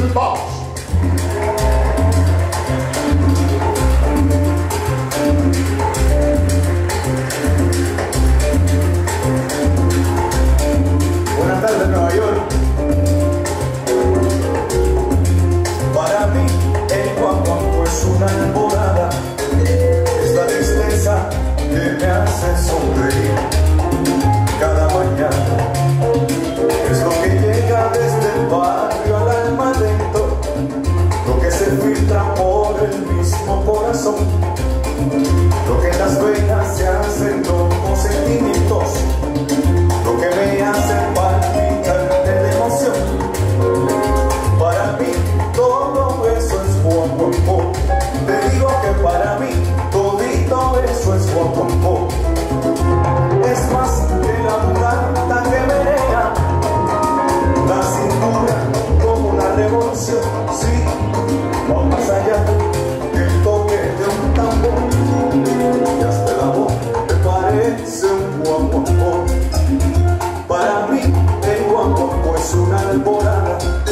Vamos. Buenas tardes, Nueva York. Para mí el guaguancó es una alborada, es la tristeza que me hace sonreír cada mañana. Es lo que llega desde el barrio al alma lento, lo que se filtra por el mismo corazón, lo que en las venas se hacen locos sentimientos, lo que me hace palpitar de emoción. Para mí todo eso es guaguancó. Te digo que para mí todito eso es guaguancó. Es más que la mulata que menea la cintura como una revolución. Sí, va más allá que el toque de un tambor, y hasta la voz te parece un guaguancó. Para mí el guaguancó es una alborada,